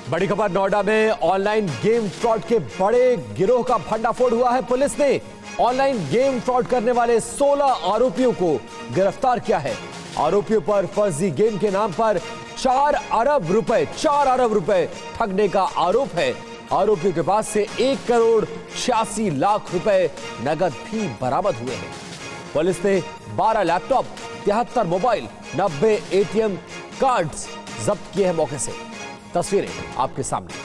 बड़ी खबर, नोएडा में ऑनलाइन गेम फ्रॉड के बड़े गिरोह का भंडाफोड़ हुआ है। पुलिस ने ऑनलाइन गेम फ्रॉड करने वाले 16 आरोपियों को गिरफ्तार किया है। आरोपियों पर फर्जी गेम के नाम पर 4 अरब रुपए ठगने का आरोप है। आरोपियों के पास से 1 करोड़ 86 लाख रुपए नगद भी बरामद हुए हैं। पुलिस ने 12 लैपटॉप, 73 मोबाइल, 90 एटीएम कार्ड्स जब्त किए हैं। मौके से तस्वीरें आपके सामने।